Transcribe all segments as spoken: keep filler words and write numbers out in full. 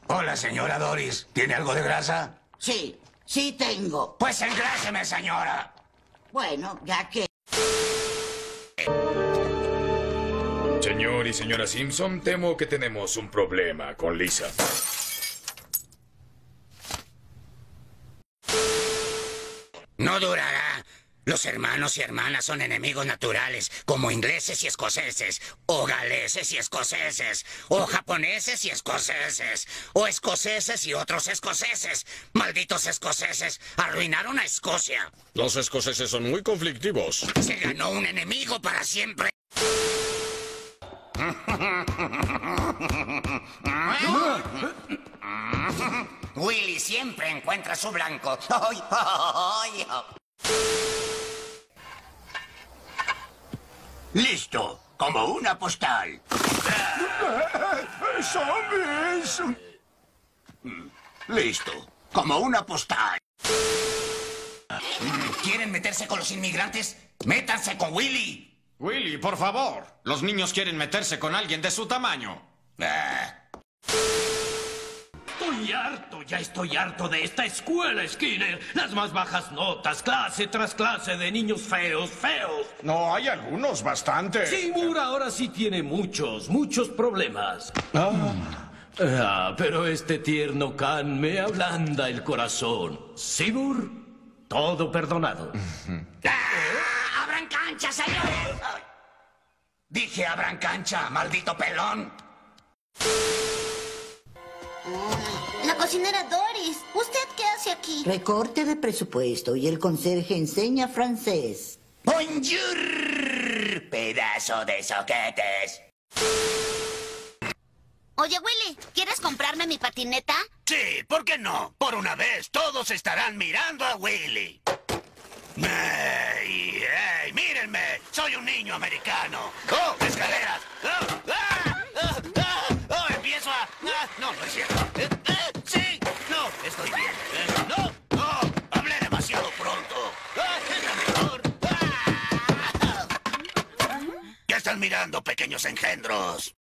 Hola, señora Doris. ¿Tiene algo de grasa? Sí, sí tengo. Pues engráseme, señora. Bueno, ya que... Señor y señora Simpson, temo que tenemos un problema con Lisa. No durará. Los hermanos y hermanas son enemigos naturales, como ingleses y escoceses, o galeses y escoceses, o japoneses y escoceses, o escoceses y otros escoceses. Malditos escoceses, arruinaron a Escocia. Los escoceses son muy conflictivos. Se ganó un enemigo para siempre. Willy siempre encuentra su blanco. ¡Ay, ay, ay! Listo, como una postal. ¡Zombies! Listo, como una postal. ¿Quieren meterse con los inmigrantes? ¡Métanse con Willy! Willy, por favor. Los niños quieren meterse con alguien de su tamaño. Ah. Estoy harto, ya estoy harto de esta escuela, Skinner. Las más bajas notas, clase tras clase de niños feos, feos. No, hay algunos, bastante. Seymour ahora sí tiene muchos, muchos problemas. Ah. Ah, pero este tierno can me ablanda el corazón. Seymour, todo perdonado. ¡Ah! ¡Abran cancha, señor! Ay. Dije abran cancha, maldito pelón. La cocinera Doris, ¿usted qué hace aquí? Recorte de presupuesto y el conserje enseña francés. ¡Bonjour! ¡Pedazo de soquetes! Oye, Willy, ¿quieres comprarme mi patineta? Sí, ¿por qué no? Por una vez todos estarán mirando a Willy. ¡Ey, ey! ¡Mírenme! ¡Soy un niño americano! ¡Oh, escaleras! ¡Oh, ah, ah, ah, oh, empiezo a... Ah, no, no es cierto. Eh, eh, ¡Sí! ¡No! Estoy bien. Eh, ¡No! ¡No! ¡Hablé demasiado pronto! ¡Ah, es la mejor! ¡Ah! ¿Qué están mirando, pequeños engendros?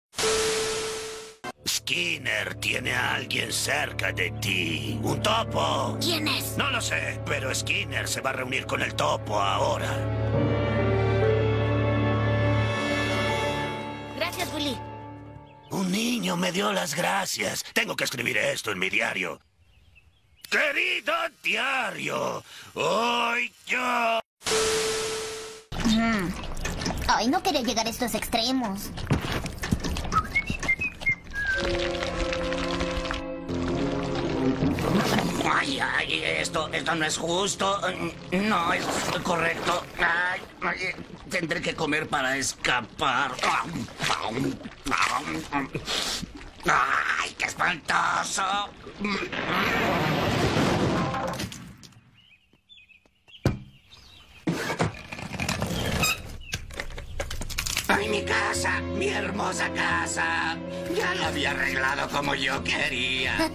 Skinner tiene a alguien cerca de ti. ¿Un topo? ¿Quién es? No lo sé, pero Skinner se va a reunir con el topo ahora. Gracias, Willy. Un niño me dio las gracias. Tengo que escribir esto en mi diario. Querido diario, hoy yo... Mm. Ay, no quería llegar a estos extremos. Ay, ay, esto, esto no es justo. No es correcto. Ay, ay, tendré que comer para escapar. Ay, qué espantoso. ¡Ay, mi casa! ¡Mi hermosa casa! Ya la había arreglado como yo quería.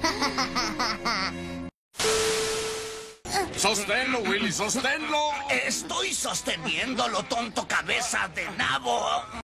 ¡Sosténlo, Willy, sosténlo! Estoy sosteniéndolo, tonto cabeza de nabo.